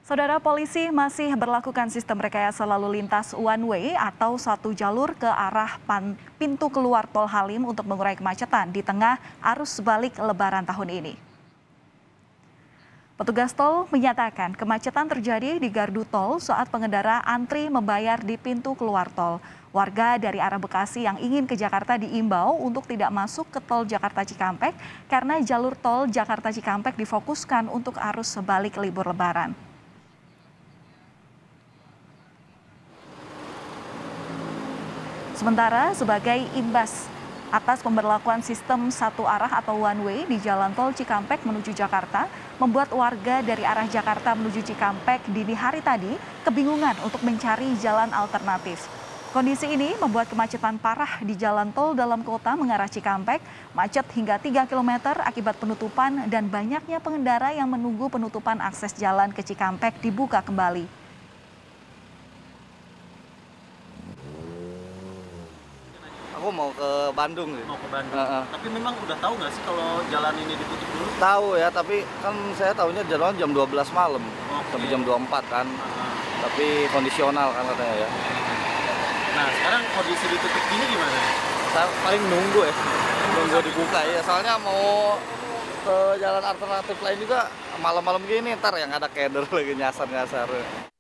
Saudara, polisi masih berlakukan sistem rekayasa lalu lintas one way atau satu jalur ke arah pintu keluar Tol Halim untuk mengurai kemacetan di tengah arus balik Lebaran tahun ini. Petugas tol menyatakan kemacetan terjadi di gardu tol saat pengendara antri membayar di pintu keluar tol. Warga dari arah Bekasi yang ingin ke Jakarta diimbau untuk tidak masuk ke tol Jakarta Cikampek karena jalur tol Jakarta Cikampek difokuskan untuk arus balik libur Lebaran. Sementara sebagai imbas atas pemberlakuan sistem satu arah atau one way di jalan tol Cikampek menuju Jakarta, membuat warga dari arah Jakarta menuju Cikampek dini hari tadi kebingungan untuk mencari jalan alternatif. Kondisi ini membuat kemacetan parah di jalan tol dalam kota mengarah Cikampek, macet hingga 3 km akibat penutupan dan banyaknya pengendara yang menunggu penutupan akses jalan ke Cikampek dibuka kembali. Aku mau ke Bandung sih. Mau ke Bandung. Tapi memang udah tahu nggak sih kalau jalan ini ditutup dulu? Tahu ya, tapi kan saya tahunya jalan jam 12 malam sampai jam 24 kan. Tapi kondisional kan katanya ya. Nah, sekarang kondisi ditutup gini gimana? Saya paling nunggu ya. Nunggu dibuka ya. Soalnya mau ke jalan alternatif lain juga malam-malam gini ntar yang ada keder lagi nyasar-nyasar.